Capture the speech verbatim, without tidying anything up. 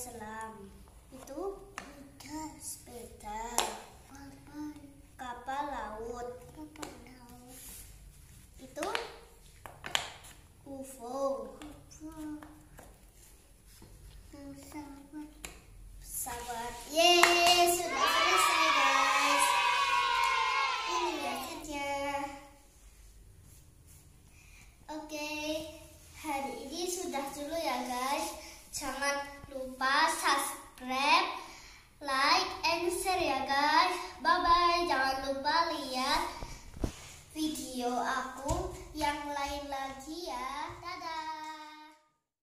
selam. Itu sepeda, kapal laut. Itu U F O. Pesawat. Yeay, sudah selesai guys. Ini hasilnya. Oke, hari ini sudah dulu ya guys. Jangan lupa subscribe, like, and share ya guys. Bye bye. Jangan lupa lihat video aku yang